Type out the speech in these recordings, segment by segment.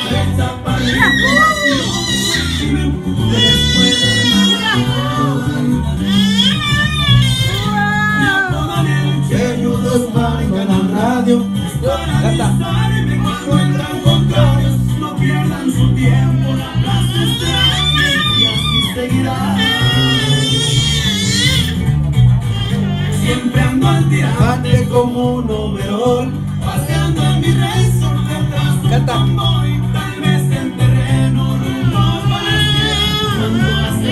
Canta. No pierdan su tiempo, la plaza está y así seguirá. Siempre ando al tirante como un overol, paseando en mi razor detrás de un convoy. Tal vez en terreno rumbo para el cielo cuando hace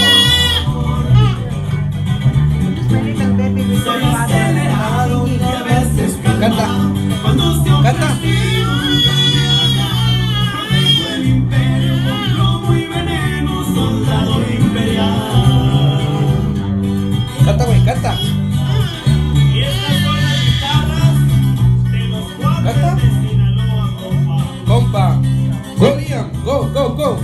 calor. Soy acelerado y a veces calmado. Cuando se Canta. protejo el imperio con plomo y veneno, soldado imperial. Canta, güey, canta. Y estas son las guitarras de los cuatro de Sinaloa, compa. Compa. Go, Liam. Go, go, go.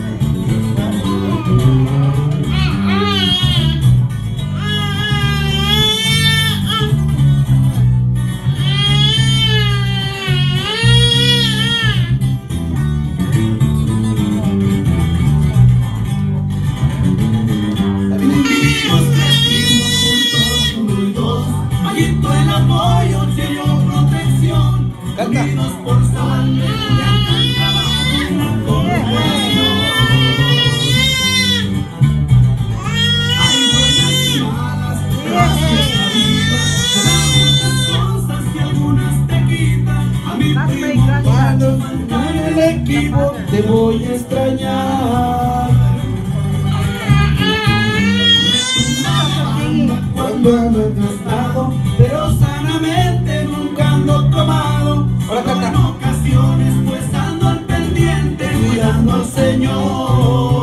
El apoyo, sello protección, Canta. unidos por sangre, Culiacán, trabajo en la corporación. Hay buenas y malas, pero así es la vida. Te dan muchas cosas y algunas te quitan. A mi primo cuando falta en el equipo te voy a extrañar. Cuando ando entristado, pero sanamente nunca ando tomado. Solo en ocasiones pues ando al pendiente cuidando al Señor.